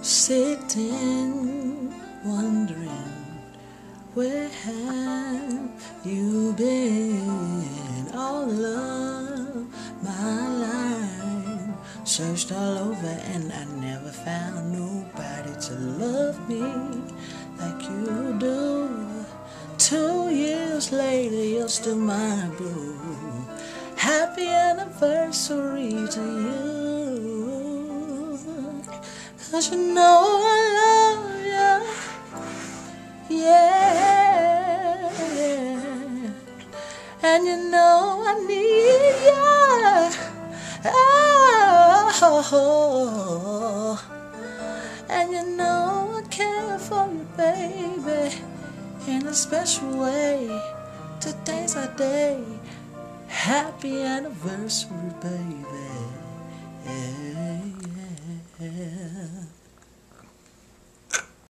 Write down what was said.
Sitting, wondering, where have you been? All of my life, searched all over and I never found nobody to love me like you do. 2 years later, you're still my boo. Happy anniversary to you. 'Cause you know I love you, yeah, and you know I need you, oh, and you know I care for you, baby, in a special way. Today's our day. Happy anniversary, baby.